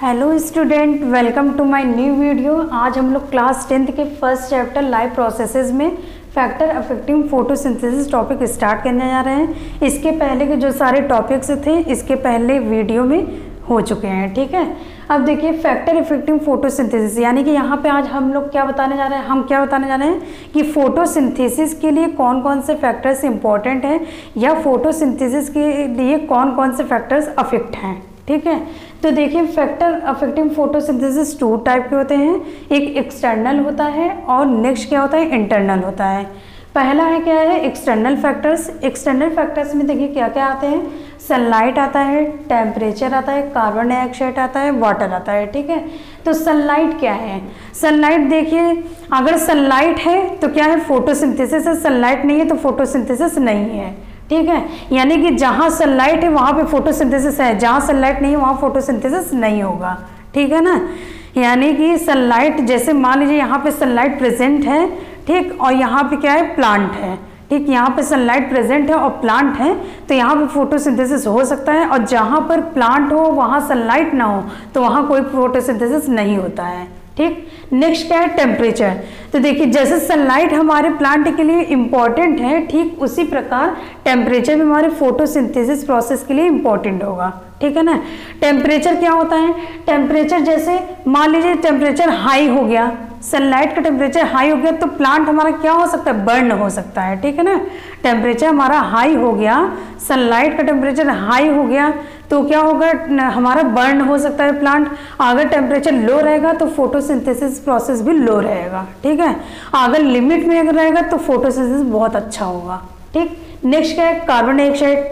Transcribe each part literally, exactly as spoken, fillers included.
Hello student, welcome to my new video. आज हम लोग क्लास टेंथ के फर्स्ट चैप्टर लाइव प्रोसेसेस में factor affecting photosynthesis topic start करने जा रहे हैं। इसके पहले के जो सारे टॉपिक्स थे इसके पहले वीडियो में हो चुके हैं, ठीक है। अब देखिए फैक्टर अफेक्टिंग फोटोसिंथेसिस, यानी कि यहाँ पे आज हम लोग क्या बताने जा रहे हैं हम क्या बताने जा रहे हैं कि फोटोसिंथेसिस के लिए कौन कौन से फैक्टर्स इंपॉर्टेंट हैं या फोटोसिंथेसिस के लिए कौन कौन से फैक्टर्स अफेक्ट हैं, ठीक है। तो देखिए factor affecting photosynthesis two type के होते हैं, एक एक्सटर्नल होता है और नेक्स्ट क्या होता है, इंटरनल होता है। पहला है क्या है, एक्सटर्नल फैक्टर्स। एक्सटर्नल फैक्टर्स में देखिए क्या क्या आते हैं, सनलाइट आता है, टेम्परेचर आता है, कार्बन डाइऑक्साइड आता है, वाटर आता है, ठीक है। तो सनलाइट क्या है, सनलाइट देखिए अगर सनलाइट है तो क्या है, फोटोसिंथेसिस है, सनलाइट नहीं है तो फोटोसिंथेसिस नहीं है, ठीक है। यानी कि जहाँ सनलाइट है वहाँ पे फोटोसिंथेसिस है, जहाँ सनलाइट नहीं है वहाँ फोटोसिंथेसिस नहीं होगा, ठीक है ना। यानी कि सनलाइट, जैसे मान लीजिए यहाँ पे सनलाइट प्रेजेंट है, ठीक, और यहाँ पे क्या है, प्लांट है, ठीक। यहाँ पे सनलाइट प्रेजेंट है और प्लांट है तो यहाँ पे फोटोसिंथेसिस हो सकता है, और जहाँ पर प्लांट हो वहाँ सनलाइट ना हो तो वहाँ कोई फोटोसिंथेसिस नहीं होता है, ठीक। नेक्स्ट क्या है, टेम्परेचर। तो देखिए जैसे सनलाइट हमारे प्लांट के लिए इम्पॉर्टेंट है, ठीक उसी प्रकार टेम्परेचर भी हमारे फोटोसिंथेसिस प्रोसेस के लिए इम्पॉर्टेंट होगा, ठीक है ना। टेम्परेचर क्या होता है, टेम्परेचर जैसे मान लीजिए टेम्परेचर हाई हो गया, सनलाइट का टेम्परेचर हाई हो गया तो प्लांट हमारा क्या हो सकता है, बर्न हो सकता है, ठीक है ना। टेम्परेचर हमारा हाई हो गया, सनलाइट का टेम्परेचर हाई हो गया तो क्या होगा, हमारा बर्न हो सकता है प्लांट। अगर टेम्परेचर लो रहेगा तो फोटोसिंथेसिस प्रोसेस भी लो रहेगा, ठीक है। अगर लिमिट में अगर रहेगा तो फोटोसिंथेसिस बहुत अच्छा होगा, ठीक। नेक्स्ट क्या है, कार्बन डाइऑक्साइड।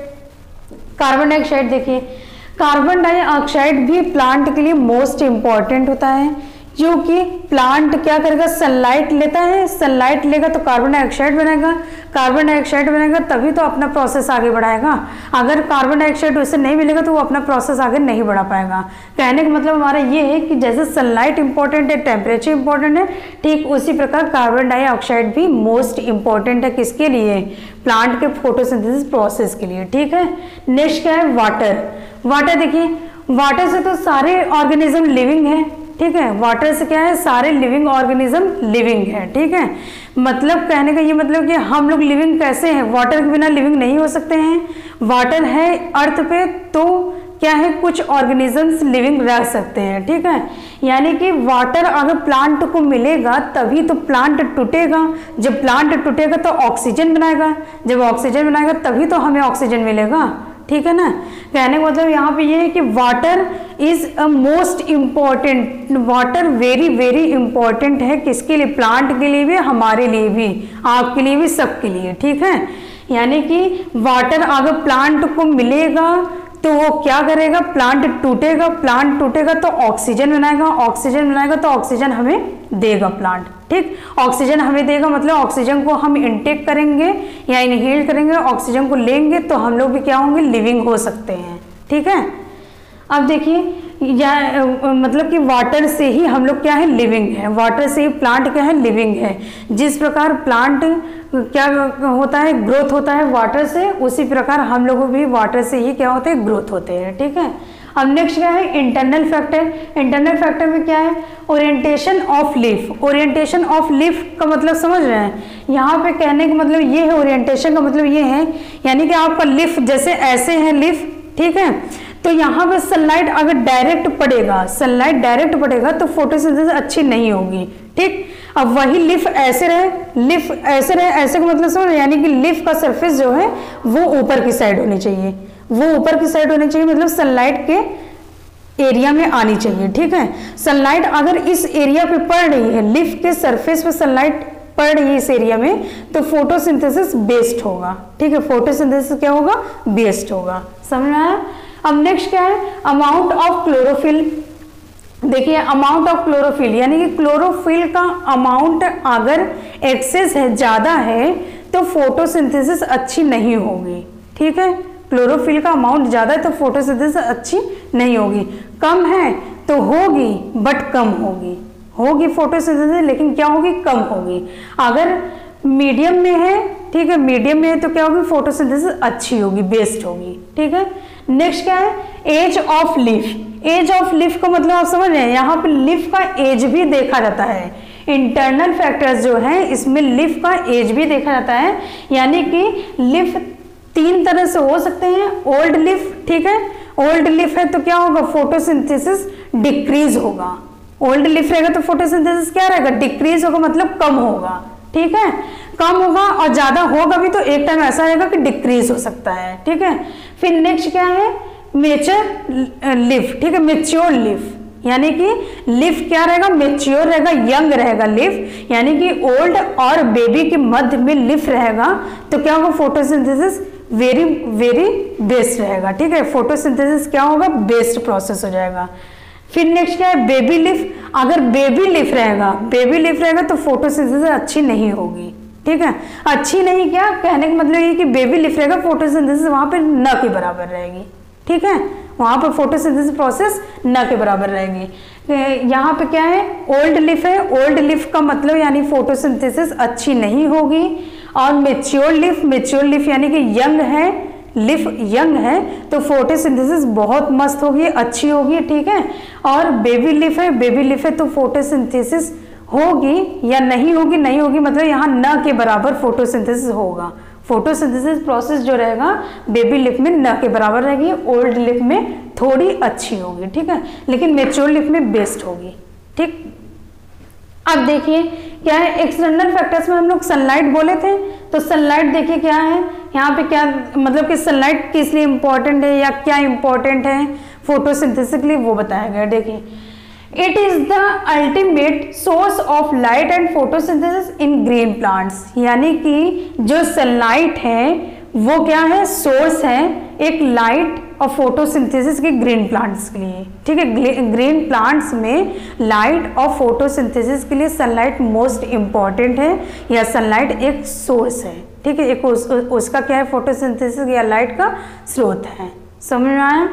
कार्बन डाइऑक्साइड देखिए, कार्बन डाइऑक्साइड भी प्लांट के लिए मोस्ट इंपॉर्टेंट होता है, क्योंकि प्लांट क्या करेगा, सनलाइट लेता है, सनलाइट लेगा तो कार्बन डाइऑक्साइड बनेगा, कार्बन डाइऑक्साइड बनेगा तभी तो अपना प्रोसेस आगे बढ़ाएगा। अगर कार्बन डाइऑक्साइड उसे नहीं मिलेगा तो वो अपना प्रोसेस आगे नहीं बढ़ा पाएगा। कहने का मतलब हमारा ये है कि जैसे सनलाइट इंपॉर्टेंट है, टेम्परेचर इंपॉर्टेंट है, ठीक उसी प्रकार कार्बन डाइऑक्साइड भी मोस्ट इंपॉर्टेंट है, किसके लिए, प्लांट के फोटोसिंथेसिस प्रोसेस के लिए, ठीक है। नेक्स्ट क्या है, वाटर। वाटर देखिए, वाटर से तो सारे ऑर्गेनिज्म लिविंग है, ठीक है। वाटर से क्या है, सारे लिविंग ऑर्गेनिज्म लिविंग है, ठीक है। मतलब कहने का ये मतलब कि हम लोग लिविंग कैसे हैं, वाटर के बिना लिविंग नहीं हो सकते हैं। वाटर है अर्थ पे तो क्या है, कुछ ऑर्गेनिजम्स लिविंग रह सकते हैं, ठीक है। यानी कि वाटर अगर प्लांट को मिलेगा तभी तो प्लांट टूटेगा, जब प्लांट टूटेगा तो ऑक्सीजन बनाएगा, जब ऑक्सीजन बनाएगा तभी तो हमें ऑक्सीजन मिलेगा, ठीक है ना। कहने का मतलब यहाँ पे ये है कि water is a most important, water very very important है, किसके लिए, प्लांट के लिए भी, हमारे लिए भी, आपके लिए भी, सबके लिए, ठीक है। यानी कि वाटर अगर प्लांट को मिलेगा तो वो क्या करेगा, प्लांट टूटेगा, प्लांट टूटेगा तो ऑक्सीजन बनाएगा, ऑक्सीजन बनाएगा तो ऑक्सीजन हमें देगा प्लांट, ठीक। ऑक्सीजन हमें देगा मतलब ऑक्सीजन को हम इनटेक करेंगे या इनहेल करेंगे, ऑक्सीजन को लेंगे तो हम लोग भी क्या होंगे, लिविंग हो सकते हैं, ठीक है। अब देखिए या मतलब कि वाटर से ही हम लोग क्या है, लिविंग है, वाटर से ही प्लांट क्या है, लिविंग है। जिस प्रकार प्लांट क्या होता है, ग्रोथ होता है वाटर से, उसी प्रकार हम लोगों भी वाटर से ही क्या होते हैं, ग्रोथ होते हैं, ठीक है। अब नेक्स्ट क्या है, इंटरनल फैक्टर। इंटरनल फैक्टर में क्या है, orientation of leaf. Orientation of leaf का मतलब समझ रहे हैं, यहाँ पे कहने का मतलब ये है, ओरिएंटेशन का मतलब ये है, यानी कि आपका लीफ जैसे ऐसे है लीफ, ठीक है। तो यहाँ पे सनलाइट अगर डायरेक्ट पड़ेगा, सनलाइट डायरेक्ट पड़ेगा तो फोटोसिंथेसिस अच्छी नहीं होगी, ठीक। अब वही लीफ ऐसे रहे, लीफ ऐसे रहे, ऐसे का मतलब समझ, यानी कि लीफ का सरफेस जो है वो ऊपर की साइड होनी चाहिए, वो ऊपर की साइड होनी चाहिए, मतलब सनलाइट के एरिया में आनी चाहिए, ठीक है। सनलाइट अगर इस एरिया पे पड़ रही है, लीफ के सरफेस पे सनलाइट पड़ रही है इस एरिया में तो फोटोसिंथेसिस बेस्ट होगा, ठीक है। फोटोसिंथेसिस क्या होगा, बेस्ट होगा, समझ में आया। अब नेक्स्ट क्या है, अमाउंट ऑफ क्लोरोफिल। देखिए अमाउंट ऑफ क्लोरोफिल यानी कि क्लोरोफिल का अमाउंट अगर एक्सेस है, ज्यादा है तो फोटोसिंथेसिस अच्छी नहीं होगी, ठीक है। क्लोरोफिल का अमाउंट ज्यादा है तो फोटोसिंथेसिस अच्छी नहीं होगी, कम है तो होगी बट कम होगी, होगी फोटोसिंथेसिस लेकिन क्या होगी, कम होगी। अगर मीडियम में है, ठीक है, मीडियम में है तो क्या होगी, फोटोसिंथेसिस अच्छी होगी, बेस्ट होगी, ठीक है। नेक्स्ट क्या है, age of leaf. Age of leaf का मतलब आप समझ रहे हैं, यहाँ पे लीफ का एज भी देखा जाता है। इंटरनल फैक्टर्स जो है इसमें लीफ का एज भी देखा जाता है, यानी कि लीफ तीन तरह से हो सकते हैं। ओल्ड लीफ, ठीक है, ओल्ड लीफ है तो क्या होगा, फोटोसिंथेसिस डिक्रीज होगा। ओल्ड लीफ रहेगा तो फोटोसिंथेसिस क्या रहेगा, डिक्रीज होगा, मतलब कम होगा, ठीक है, कम होगा। और ज्यादा होगा भी तो एक टाइम ऐसा रहेगा कि डिक्रीज हो सकता है, ठीक है। फिर नेक्स्ट क्या है, मेच्योर लीफ, ठीक है, मेच्योर लीफ, यानी कि लीफ क्या रहेगा, मेच्योर रहेगा, यंग रहेगा लीफ, यानी कि ओल्ड और बेबी के मध्य में लीफ रहेगा तो क्या होगा, फोटोसिंथेसिस वेरी वेरी बेस्ट रहेगा, ठीक है, फोटोसिंथेसिस क्या होगा, बेस्ट प्रोसेस हो जाएगा। फिर नेक्स्ट क्या है, बेबी लीफ। अगर बेबी लीफ रहेगा, बेबी लीफ रहेगा तो फोटोसिंथेसिस अच्छी नहीं होगी, ठीक है, अच्छी नहीं, क्या कहने का मतलब ये कि बेबी लीफ रहेगा, फोटोसिंथेसिस वहां पे न के बराबर रहेगी, ठीक है, वहां पर फोटोसिंथेसिस प्रोसेस न के बराबर रहेगी। यहाँ पे क्या है, ओल्ड लीफ है, ओल्ड लीफ का मतलब यानी फोटोसिंथेसिस अच्छी नहीं होगी। और मेच्योर लीफ, मेच्योर लीफ यानी कि यंग है, लीफ यंग है तो फोटोसिंथेसिस बहुत मस्त होगी, अच्छी होगी, ठीक है। और बेबी लीफ है, बेबी लीफ है तो फोटोसिंथेसिस होगी या नहीं होगी, नहीं होगी मतलब यहाँ न के बराबर फोटोसिंथेसिस होगा। फोटोसिंथेसिस प्रोसेस जो रहेगा बेबी लिफ में न के बराबर रहेगी, ओल्ड लिफ में थोड़ी अच्छी होगी, ठीक है, लेकिन मेच्योर लिफ में बेस्ट होगी, ठीक। अब देखिए क्या है, एक्सटर्नल फैक्टर्स में हम लोग सनलाइट बोले थे, तो सनलाइट देखिए क्या है, यहाँ पे क्या मतलब कि सनलाइट किस लिए इंपॉर्टेंट है या क्या इंपॉर्टेंट है फोटोसिंथेसिस के लिए वो बताया गया। देखिए, it is the ultimate source of light and photosynthesis in green plants, यानी कि जो सनलाइट है वो क्या है, सोर्स है एक लाइट और फोटोसिंथेसिस के ग्रीन प्लांट्स के लिए, ठीक है। ग्रीन प्लांट्स में लाइट और फोटोसिंथेसिस के लिए सनलाइट मोस्ट इंपॉर्टेंट है या सनलाइट एक सोर्स है, ठीक है, एक उस, उसका क्या है, फोटोसिंथेसिस या लाइट का स्रोत है। समझ में आया।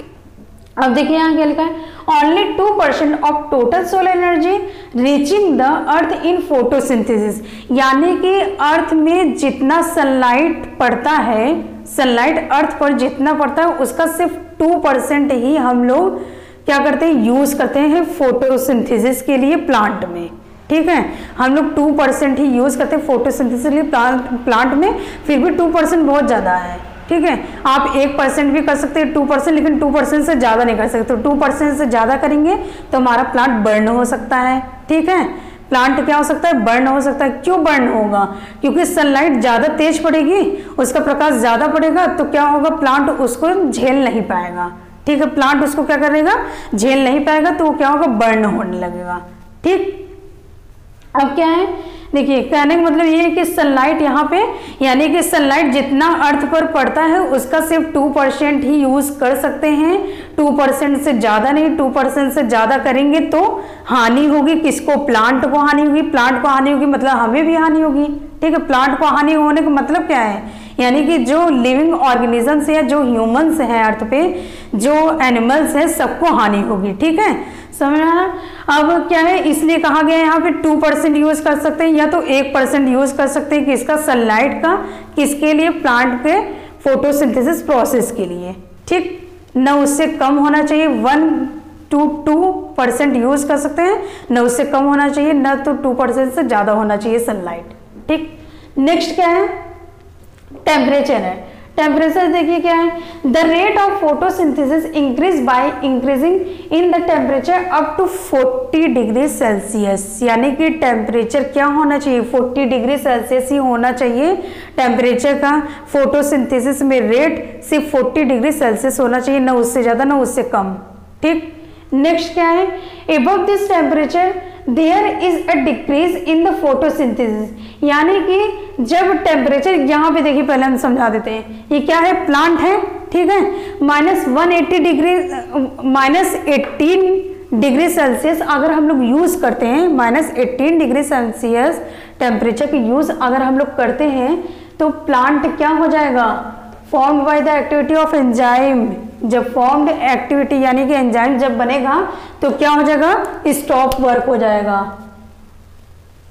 अब देखिए यहाँ क्या लिखा है, only two percent of total solar energy reaching the earth in photosynthesis, यानी कि अर्थ में जितना सनलाइट पड़ता है, सनलाइट अर्थ पर जितना पड़ता है उसका सिर्फ टू परसेंट ही हम लोग क्या करते हैं, यूज करते हैं फोटोसिंथेसिस के लिए प्लांट में, ठीक है। हम लोग टू परसेंट ही यूज करते हैं फोटोसिंथेसिस के लिए प्लांट प्लांट में, फिर भी टू परसेंट बहुत ज्यादा है, ठीक है। आप एक परसेंट भी कर सकते हैं, टू परसेंट, लेकिन टू परसेंट से ज्यादा नहीं कर सकते। तो टू परसेंट से ज्यादा करेंगे तो हमारा प्लांट बर्न हो सकता है, ठीक है, प्लांट क्या हो सकता है, बर्न हो सकता है। क्यों बर्न होगा, क्योंकि सनलाइट ज्यादा तेज पड़ेगी, उसका प्रकाश ज्यादा पड़ेगा तो क्या होगा, प्लांट उसको झेल नहीं पाएगा, ठीक है, प्लांट उसको क्या करेगा, झेल नहीं पाएगा तो क्या होगा, बर्न होने लगेगा, ठीक। अब क्या है, देखिए कहने का मतलब ये है कि सनलाइट यहाँ पे, यानी कि सनलाइट जितना अर्थ पर पड़ता है उसका सिर्फ टू परसेंट ही यूज कर सकते हैं, टू परसेंट से ज्यादा नहीं। टू परसेंट से ज्यादा करेंगे तो हानि होगी, किसको, प्लांट को हानि होगी, प्लांट को हानि होगी मतलब हमें भी हानि होगी, ठीक है। प्लांट को हानि होने का मतलब क्या है, यानी कि जो लिविंग ऑर्गेनिजम्स है, जो ह्यूमंस हैं अर्थ पे, जो एनिमल्स हैं, सबको हानि होगी, ठीक है, समझ रहे हैं। अब क्या है, इसलिए कहा गया है यहाँ पे टू परसेंट यूज कर सकते हैं या तो एक परसेंट यूज कर सकते हैं किसका, सनलाइट का, किसके लिए, प्लांट के फोटोसिंथेसिस प्रोसेस के लिए, ठीक। न उससे कम होना चाहिए, one two two percent use कर सकते हैं, न उससे कम होना चाहिए, न तो टू परसेंट से ज्यादा होना चाहिए सनलाइट, ठीक। नेक्स्ट क्या है, टेम्परेचर है। टेम्परेचर देखिए क्या है, the rate of photosynthesis increase by increasing in the temperature up to forty degree Celsius, यानी कि टेम्परेचर क्या होना चाहिए, फोर्टी डिग्री सेल्सियस ही होना चाहिए टेम्परेचर का। फोटोसिंथेसिस में रेट सिर्फ फोर्टी डिग्री सेल्सियस होना चाहिए, ना उससे ज्यादा ना उससे कम, ठीक। नेक्स्ट क्या है, above this temperature there is a decrease in the photosynthesis, यानी कि जब टेम्परेचर, यहाँ पे देखिए पहले हम समझा देते हैं, ये क्या है, प्लांट है, ठीक है, minus one eighty degree, minus eighteen degree Celsius अगर हम लोग यूज करते हैं, minus eighteen degree Celsius temperature की यूज अगर हम लोग करते हैं तो प्लांट क्या हो जाएगा, formed by the activity of enzyme. जब फॉर्म्ड एक्टिविटी यानी कि एंजाइम जब बनेगा तो क्या हो जाएगा, स्टॉप वर्क हो जाएगा,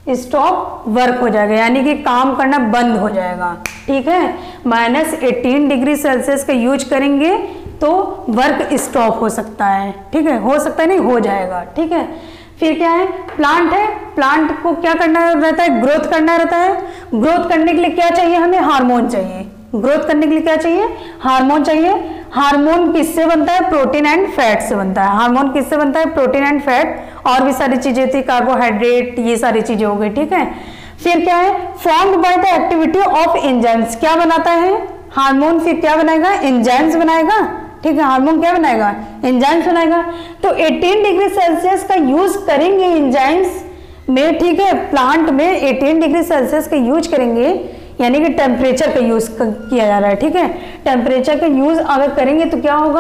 स्टॉप वर्क हो जाएगा, यानी कि काम करना बंद हो जाएगा। ठीक है, माइनस एटीन डिग्री सेल्सियस का यूज करेंगे तो वर्क स्टॉप हो सकता है। ठीक है, हो सकता है नहीं, हो जाएगा। ठीक है, फिर क्या है, प्लांट है, प्लांट को क्या करना रहता है, ग्रोथ करना रहता है। ग्रोथ करने के लिए क्या चाहिए, हमें हार्मोन चाहिए। ग्रोथ करने के लिए क्या चाहिए, हार्मोन चाहिए। हार्मोन किससे बनता है, प्रोटीन एंड फैट से बनता है। हार्मोन किससे बनता है, प्रोटीन एंड फैट, और भी सारी चीजें थी, कार्बोहाइड्रेट, ये सारी चीजें हो गई। ठीक है, फिर क्या है, formed by the activity of enzymes, क्या बनाता है हार्मोन, फिर क्या बनाएगा, एंजाइम्स बनाएगा। ठीक है, हार्मोन क्या बनाएगा, एंजाइम्स बनाएगा। तो अठारह डिग्री सेल्सियस का यूज करेंगे एंजाइम्स में। ठीक है, प्लांट में अठारह डिग्री सेल्सियस का यूज करेंगे, यानी कि टेम्परेचर का यूज किया जा रहा है। ठीक है, टेम्परेचर का यूज अगर करेंगे तो क्या होगा,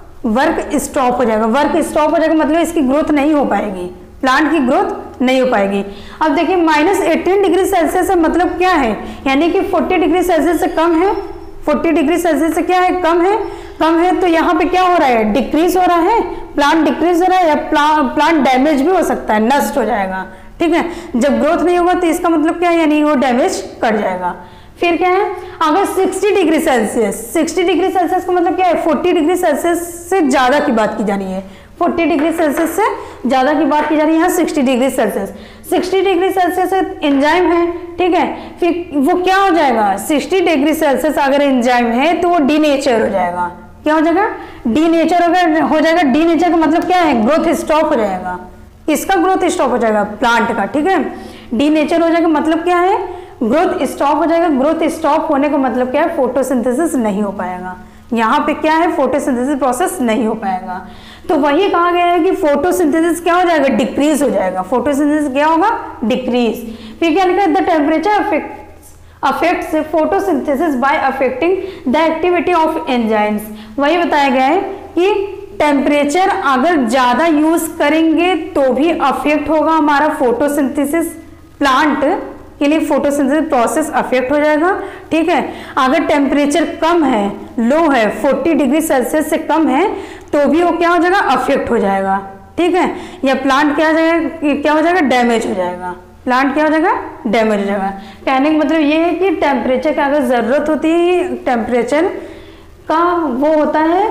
वर्क स्टॉप हो जाएगा। वर्क स्टॉप हो जाएगा मतलब इसकी ग्रोथ नहीं हो पाएगी, प्लांट की ग्रोथ नहीं हो पाएगी। अब देखिए माइनस एटीन डिग्री सेल्सियस से मतलब क्या है, यानी कि चालीस डिग्री सेल्सियस से कम है। चालीस डिग्री सेल्सियस से क्या है, कम है। कम है तो यहाँ पे क्या हो रहा है, डिक्रीज हो रहा है, प्लांट डिक्रीज हो रहा है, या प्ला, प्लांट डैमेज भी हो सकता है, नष्ट हो जाएगा। ठीक है, जब ग्रोथ नहीं होगा तो इसका मतलब क्या है, यानी वो डैमेज कर जाएगा। फिर क्या है, अगर साठ डिग्री सेल्सियस, साठ डिग्री सेल्सियस का मतलब क्या है, चालीस डिग्री सेल्सियस से ज्यादा की बात की जा रही है। चालीस डिग्री सेल्सियस से ज्यादा की बात की जा रही है, यहाँ साठ डिग्री सेल्सियस। साठ डिग्री सेल्सियस एंजाइम है। ठीक है, फिर वो क्या हो जाएगा, साठ डिग्री सेल्सियस अगर एंजाइम है तो वो डीनेचर हो जाएगा। क्या हो जाएगा, डीनेचर हो जाएगा। डीनेचर का मतलब क्या है, ग्रोथ स्टॉप हो जाएगा। इसका ग्रोथ स्टॉप हो जाएगा, प्लांट का। ठीक है, डीनेचर हो जाएगा मतलब क्या है, ग्रोथ स्टॉप हो जाएगा। ग्रोथ स्टॉप होने का मतलब क्या है, फोटोसिंथेसिस नहीं हो पाएगा। यहाँ पे क्या है, फोटोसिंथेसिस प्रोसेस नहीं हो पाएगा। तो वही कहा गया है कि फोटोसिंथेसिस क्या हो जाएगा, डिक्रीज हो जाएगा। फोटोसिंथेसिस क्या होगा, डिक्रीज। फिर क्या लिखा है, the temperature affect affects photosynthesis by affecting the activity of enzymes. वही बताया गया है कि टेम्परेचर अगर ज्यादा यूज करेंगे तो भी अफेक्ट होगा हमारा फोटोसिंथेसिस, प्लांट के लिए फोटोसिंथेसिस प्रोसेस अफेक्ट हो जाएगा। ठीक है, अगर टेम्परेचर कम है, लो है, चालीस डिग्री सेल्सियस से कम है तो भी वो क्या हो जाएगा, अफेक्ट हो जाएगा। ठीक है, या प्लांट क्या हो जाएगा, क्या हो जाएगा, डैमेज हो जाएगा। प्लांट क्या हो जाएगा, डैमेज हो जाएगा। कहने का मतलब ये है कि टेम्परेचर का अगर जरूरत होती है, टेम्परेचर का वो होता है।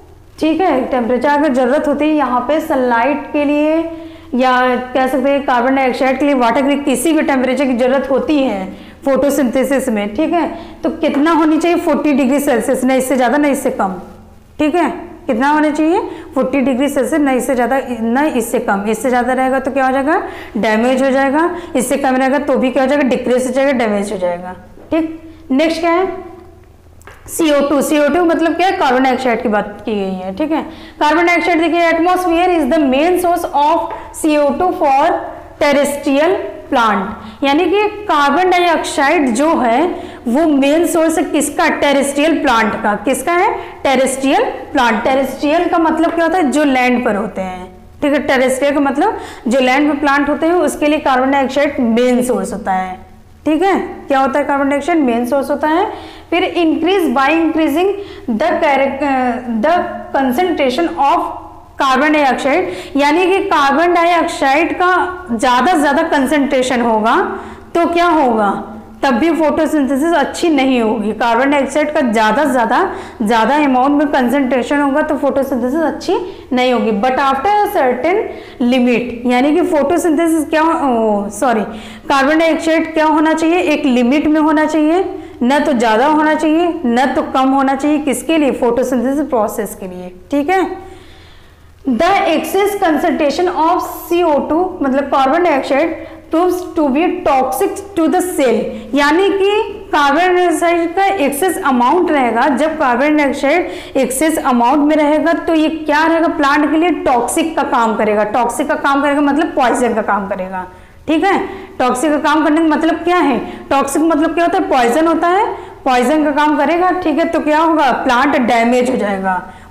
ठीक है, टेम्परेचर अगर जरूरत होती है यहाँ पे सनलाइट के लिए, या कह सकते हैं कार्बन डाइऑक्साइड के लिए, वाटर के लिए, किसी भी टेम्परेचर की जरूरत होती है फोटोसिंथेसिस में। ठीक है, तो कितना होनी चाहिए, चालीस डिग्री सेल्सियस, न इससे ज्यादा न इससे कम। ठीक है, कितना होना चाहिए, चालीस डिग्री सेल्सियस, न इससे ज्यादा न इससे कम। इससे ज्यादा रहेगा तो क्या हो जाएगा, डैमेज हो जाएगा। इससे कम रहेगा तो भी क्या हो जाएगा, डिक्रीज हो जाएगा, डैमेज हो जाएगा। ठीक, नेक्स्ट क्या है, सी O to. C O two मतलब क्या है, कार्बन डाइऑक्साइड की बात की गई है। ठीक है, कार्बन डाइऑक्साइड देखिए, atmosphere is the main source of C O two for terrestrial plant, यानी कि कार्बन डाइऑक्साइड जो है वो मेन सोर्स है किसका, टेरेस्ट्रियल प्लांट का। किसका है, टेरेस्ट्रियल प्लांट। टेरेस्ट्रियल का मतलब क्या होता है, जो लैंड पर होते हैं। ठीक है, टेरेस्ट्रियल का मतलब जो लैंड पर प्लांट होते हैं, उसके लिए कार्बन डाइऑक्साइड मेन सोर्स होता है। ठीक है, क्या होता है, कार्बन डाइऑक्साइड मेन सोर्स होता है। फिर increase by increasing the the concentration of carbon dioxide, यानी कि कार्बन डाइऑक्साइड का ज्यादा से ज्यादा कंसेंट्रेशन होगा तो क्या होगा, तब भी फोटोसिंथेसिस अच्छी नहीं होगी। कार्बन डाइऑक्साइड का ज्यादा से ज्यादा ज्यादा अमाउंट में कंसेंट्रेशन होगा तो फोटोसिंथेसिस अच्छी नहीं होगी। But after a certain limit, यानी कि फोटोसिंथेसिस क्या, सॉरी कार्बन डाइऑक्साइड क्या होना चाहिए, एक लिमिट में होना चाहिए, न तो ज्यादा होना चाहिए न तो कम होना चाहिए। किसके लिए, फोटोसिंथेसिस प्रोसेस के लिए। ठीक है, the excess concentration of C O two मतलब carbon dioxide proves to be toxic to the cell, यानी कि कार्बन डाइऑक्साइड का एक्सेस अमाउंट रहेगा। जब कार्बन डाइऑक्साइड एक्सेस अमाउंट में रहेगा तो ये क्या रहेगा, प्लांट के लिए टॉक्सिक का काम करेगा। टॉक्सिक का काम करेगा मतलब पॉइजन का काम करेगा। ठीक है, टॉक्सिक का काम करने का मतलब क्या है, टॉक्सिक मतलब क्या होता है, पॉइजन होता है, पॉइजन का काम करेगा। ठीक है, तो क्या होगा, प्लांट डैमेज हो जाएगा।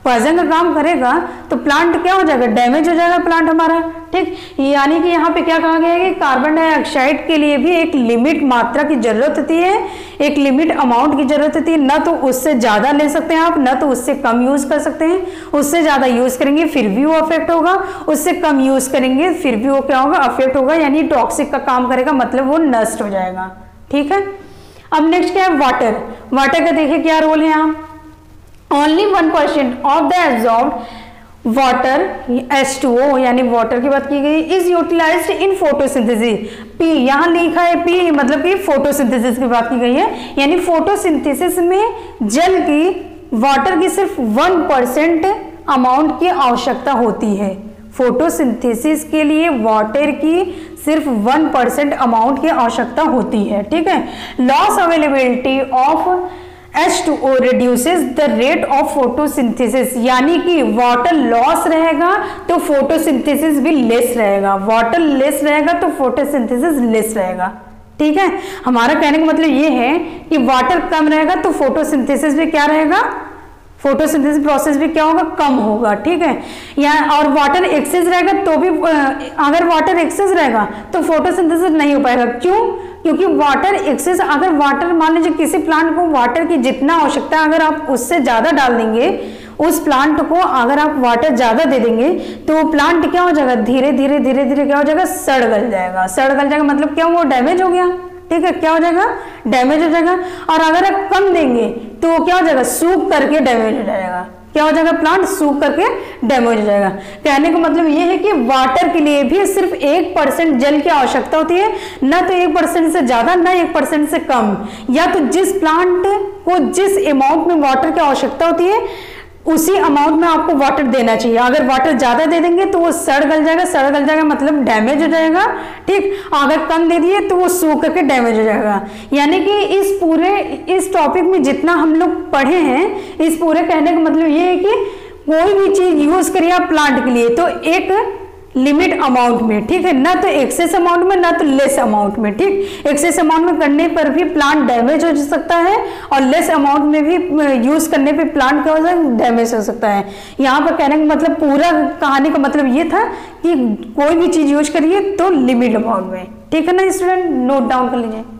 पॉइजन का काम करेगा तो प्लांट क्या हो जाएगा, डैमेज हो जाएगा प्लांट हमारा। ठीक, यानी कि यहाँ पे क्या कहा गया है कि कार्बन डाइऑक्साइड के लिए भी एक लिमिट मात्रा की जरूरत होती है, एक लिमिट अमाउंट की जरूरत होती है। ना तो उससे ज़्यादा ले सकते हैं आप, ना तो उससे कम यूज़ कर सकते हैं। उससे ज़्यादा यूज़ करेंगे फिर भी वो अफेक्ट होगा, उससे कम यूज़ करेंगे फिर भी वो क्या होगा, अफेक्ट होगा, यानी टॉक्सिक का काम करेगा, मतलब वो नष्ट हो जाएगा। ठीक है, अब नेक्स्ट क्या है, वाटर। वाटर का देखिए क्या रोल है यहाँ, only one percent of the absorbed water H two O यानी वाटर की बात की गई is utilized in photosynthesis. P यहाँ लिखा है पी, मतलब कि फोटोसिंथेसिस की बात की गई है, यानी फोटोसिंथेसिस में जल की, वाटर की सिर्फ वन परसेंट अमाउंट की आवश्यकता होती है। फोटोसिंथेसिस के लिए वाटर की सिर्फ वन परसेंट अमाउंट की आवश्यकता होती है। ठीक है, loss availability of H two O reduces the rate of photosynthesis, यानी कि वाटर लॉस रहेगा तो फोटोसिंथेसिस भी लेस रहेगा, वाटर लेस रहेगा तो फोटोसिंथेसिस लेस रहेगा। ठीक है, हमारा कहने का मतलब ये है कि वाटर कम रहेगा तो फोटोसिंथेसिस भी क्या रहेगा, फोटोसिंथेसिस प्रोसेस भी क्या होगा, कम होगा। ठीक है, या और वाटर एक्सेस रहेगा तो भी, अगर वाटर एक्सेस रहेगा तो फोटोसिंथेसिस नहीं हो पाएगा। क्यों? क्योंकि वाटर एक्सेस, अगर वाटर मान लीजिए किसी प्लांट को वाटर की जितना आवश्यकता है अगर आप उससे ज़्यादा डाल देंगे, उस प्लांट को अगर आप वाटर ज़्यादा दे देंगे तो प्लांट क्या हो जाएगा, धीरे धीरे धीरे धीरे क्या हो जाएगा, सड़ गल जाएगा। सड़ गल जाएगा मतलब क्या, वो डैमेज हो गया। ठीक है, क्या हो जाएगा, डैमेज हो जाएगा। और अगर आप कम देंगे तो क्या हो जाएगा, सूख करके डैमेज हो जाएगा। क्या हो जाएगा, प्लांट सूख करके डैमेज हो जाएगा। कहने का मतलब ये है कि वाटर के लिए भी सिर्फ एक परसेंट जल की आवश्यकता होती है, ना तो एक परसेंट से ज्यादा ना एक परसेंट से कम। या तो जिस प्लांट को जिस अमाउंट में वाटर की आवश्यकता होती है उसी अमाउंट में आपको वाटर देना चाहिए। अगर वाटर ज्यादा दे देंगे तो वो सड़ गल जाएगा, सड़ गल जाएगा मतलब डैमेज हो जाएगा। ठीक, अगर कम दे दिए तो वो सूख करके डैमेज हो जाएगा। यानी कि इस पूरे इस टॉपिक में जितना हम लोग पढ़े हैं, इस पूरे कहने का मतलब ये है कि कोई भी चीज यूज करिए आप प्लांट के लिए तो एक लिमिट अमाउंट में। ठीक है, ना तो एक्सेस अमाउंट में ना तो लेस अमाउंट में। ठीक, एक्सेस अमाउंट में करने पर भी प्लांट डैमेज हो सकता है और लेस अमाउंट में भी यूज करने पे प्लांट क्या हो सकता है, डैमेज हो सकता है। यहाँ पर कहने का मतलब, पूरा कहानी का मतलब ये था कि कोई भी चीज यूज करिए तो लिमिट अमाउंट में। ठीक है ना स्टूडेंट, नोट डाउन कर लीजिए।